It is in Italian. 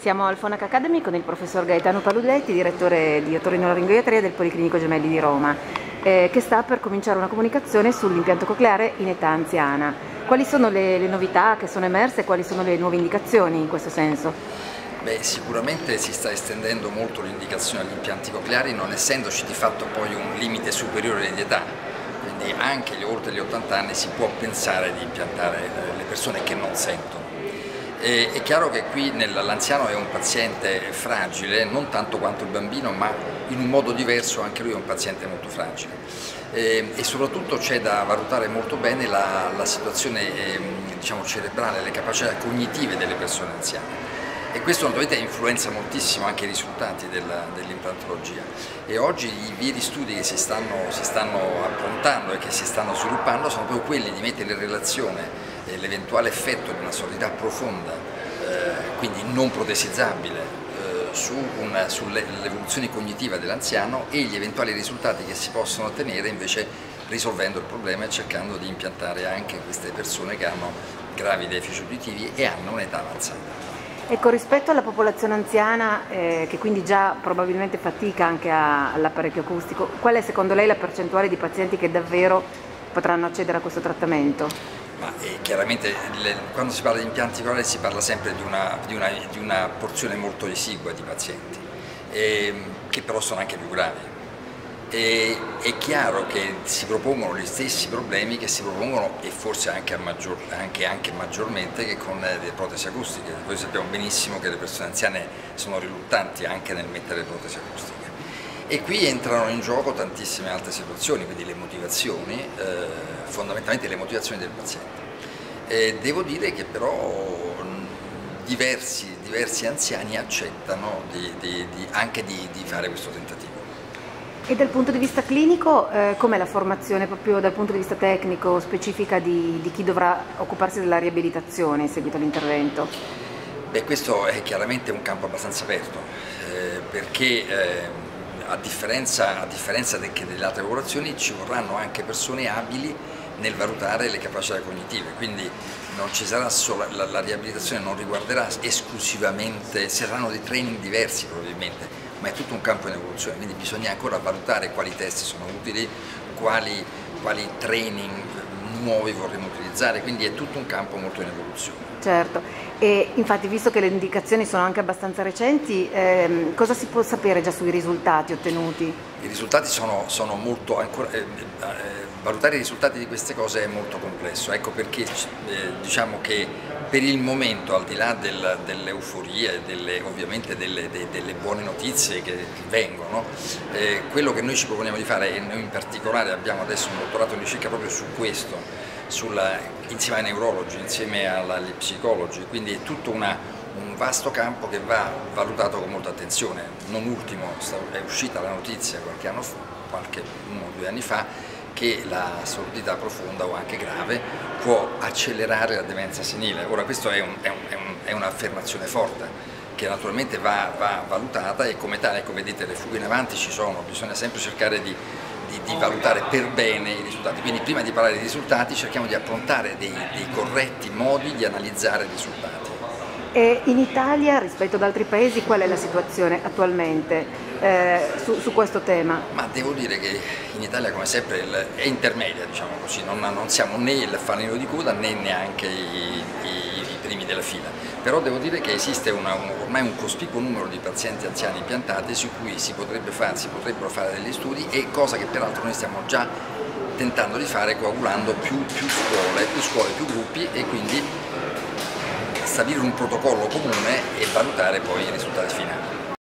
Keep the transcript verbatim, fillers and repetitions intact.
Siamo al Phonak Academy con il professor Gaetano Paludetti, direttore di otorinolaringoiatria del Policlinico Gemelli di Roma, eh, che sta per cominciare una comunicazione sull'impianto cocleare in età anziana. Quali sono le, le novità che sono emerse e quali sono le nuove indicazioni in questo senso? Beh, sicuramente si sta estendendo molto l'indicazione agli impianti cocleari, non essendoci di fatto poi un limite superiore di età, quindi anche oltre gli ottanta anni si può pensare di impiantare le persone che non sentono. E, è chiaro che qui l'anziano è un paziente fragile, non tanto quanto il bambino, ma in un modo diverso anche lui è un paziente molto fragile. E, e soprattutto c'è da valutare molto bene la, la situazione eh, diciamo, cerebrale, le capacità cognitive delle persone anziane. E questo naturalmente influenza moltissimo anche i risultati dell'implantologia. E oggi i veri studi che si stanno, si stanno approntando e che si stanno sviluppando sono proprio quelli di mettere in relazione l'eventuale effetto di una sordità profonda, eh, quindi non protesizzabile, eh, su sull'evoluzione cognitiva dell'anziano e gli eventuali risultati che si possono ottenere invece risolvendo il problema e cercando di impiantare anche queste persone che hanno gravi deficit uditivi e hanno un'età avanzata. Ecco, rispetto alla popolazione anziana, eh, che quindi già probabilmente fatica anche all'apparecchio acustico, qual è secondo lei la percentuale di pazienti che davvero potranno accedere a questo trattamento? Ma eh, chiaramente le, quando si parla di impianti cocleari si parla sempre di una, di una, di una porzione molto esigua di pazienti, eh, che però sono anche più gravi. E, è chiaro che si propongono gli stessi problemi che si propongono e forse anche, a maggior, anche, anche maggiormente che con le protesi acustiche. Noi sappiamo benissimo che le persone anziane sono riluttanti anche nel mettere le protesi acustiche. E qui entrano in gioco tantissime altre situazioni, quindi le motivazioni, eh, fondamentalmente le motivazioni del paziente. E devo dire che però diversi, diversi anziani accettano di, di, di, anche di, di fare questo tentativo. E dal punto di vista clinico, eh, com'è la formazione proprio dal punto di vista tecnico specifica di, di chi dovrà occuparsi della riabilitazione in seguito all'intervento? Beh, questo è chiaramente un campo abbastanza aperto, eh, perché eh, a differenza, a differenza de, che delle altre popolazioni ci vorranno anche persone abili nel valutare le capacità cognitive, quindi non ci sarà solo, la, la riabilitazione non riguarderà esclusivamente, saranno dei training diversi probabilmente, ma è tutto un campo in evoluzione, quindi bisogna ancora valutare quali test sono utili, quali, quali training nuovi vorremmo utilizzare, quindi è tutto un campo molto in evoluzione. Certo, e infatti visto che le indicazioni sono anche abbastanza recenti, ehm, cosa si può sapere già sui risultati ottenuti? I risultati sono, sono molto, ancora, eh, eh, valutare i risultati di queste cose è molto complesso, ecco perché eh, diciamo che per il momento, al di là del, dell'euforia e delle, ovviamente delle, de, delle buone notizie che, che vengono, eh, quello che noi ci proponiamo di fare, e noi in particolare abbiamo adesso un dottorato in ricerca proprio su questo, sulla, insieme ai neurologi, insieme alla, agli psicologi, quindi è tutto una, un vasto campo che va valutato con molta attenzione. Non ultimo è uscita la notizia qualche anno fa, qualche uno o due anni fa, che la sordità profonda o anche grave può accelerare la demenza senile. Ora questo è, un, è, un, è, un, è un'affermazione forte che naturalmente va, va valutata e come tale, ecco, vedete, le fughe in avanti ci sono, bisogna sempre cercare di, di, di valutare per bene i risultati, quindi prima di parlare di risultati cerchiamo di approntare dei, dei corretti modi di analizzare i risultati. E in Italia rispetto ad altri paesi qual è la situazione attualmente eh, su, su questo tema? Ma devo dire che in Italia come sempre è intermedia, diciamo così, non, non siamo né il fanalino di coda né neanche i, i, i primi della fila, però devo dire che esiste una, un, ormai un cospicuo numero di pazienti anziani impiantati su cui si, potrebbe fare, si potrebbero fare degli studi, e cosa che peraltro noi stiamo già tentando di fare coagulando più, più scuole, più scuole, più gruppi, e quindi stabilire un protocollo comune e valutare poi i risultati finali.